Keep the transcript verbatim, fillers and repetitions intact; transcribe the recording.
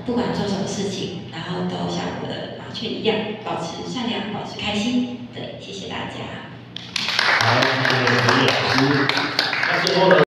不管做什么事情，然后都像我的麻雀一样，保持善良，保持开心。对，谢谢大家。 好，谢谢陈老师。那最后呢？